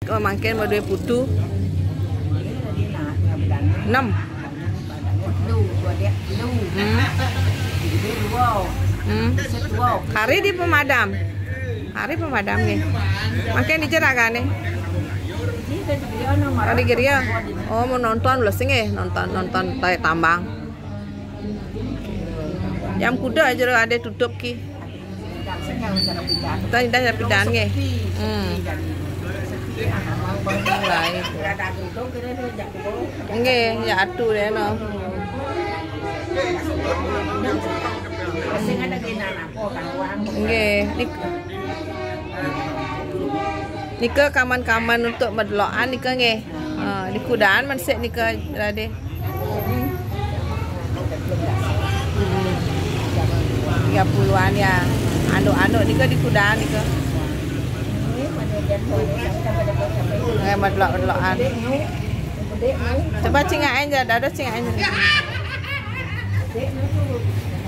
Kau makan mau dua putu. 6. Hari di pemadam. Hari pemadam nih. Makan di cerak kan nih. Di geria. Oh mau nonton lesing nonton tai tambang. Jam kuda aja ada tutup ki. Kita tidak pindahan nih. Lain. Nggih, ya atuh deh no. Nggih, nika kaman-kaman untuk medloan nika nggih. Di kudaan man sik nika rade. 30-an ya. Anu-anu nika di kudaan nika. Nggih medlok-medlokan. Coba cingain aja, ada cingain.